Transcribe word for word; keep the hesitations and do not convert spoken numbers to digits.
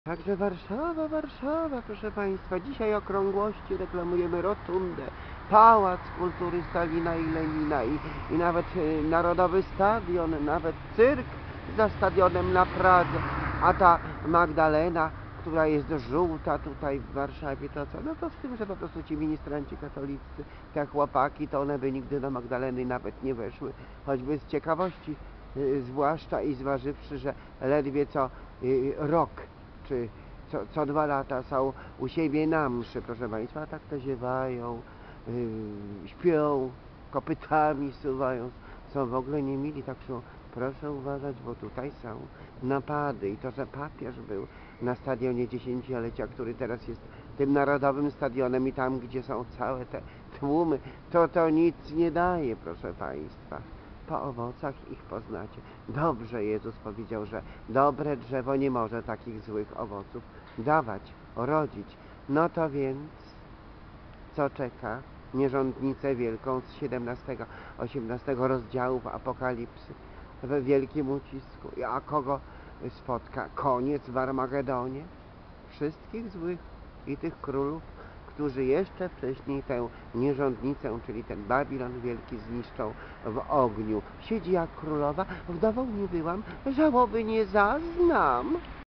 Także Warszawa, Warszawa, proszę Państwa. Dzisiaj okrągłości reklamujemy rotundę, Pałac Kultury Stalina i Lenina i, i nawet y, Narodowy Stadion, nawet cyrk za stadionem na Pradze. A ta Magdalena, która jest żółta tutaj w Warszawie, to co? No to z tym, że po prostu ci ministranci katolicy, te chłopaki, to one by nigdy do Magdaleny nawet nie weszły, choćby z ciekawości, y, zwłaszcza i zważywszy, że ledwie co y, rok czy co, co dwa lata są u siebie na mszy, proszę Państwa, a tak to ziewają, yy, śpią, kopytami suwają, są w ogóle niemili, tak są, proszę uważać, bo tutaj są napady i to, że papież był na stadionie dziesięciolecia, który teraz jest tym narodowym stadionem i tam, gdzie są całe te tłumy, to to nic nie daje, proszę Państwa. Po owocach ich poznacie. Dobrze Jezus powiedział, że dobre drzewo nie może takich złych owoców dawać, rodzić. No to więc, co czeka nierządnicę wielką z siedemnastego osiemnastego rozdziałów Apokalipsy w wielkim ucisku? A kogo spotka? Koniec w Armagedonie? Wszystkich złych i tych królów, którzy jeszcze wcześniej tę nierządnicę, czyli ten Babilon wielki, zniszczą w ogniu. Siedzi jak królowa, wdową nie byłam, żałoby nie zaznam.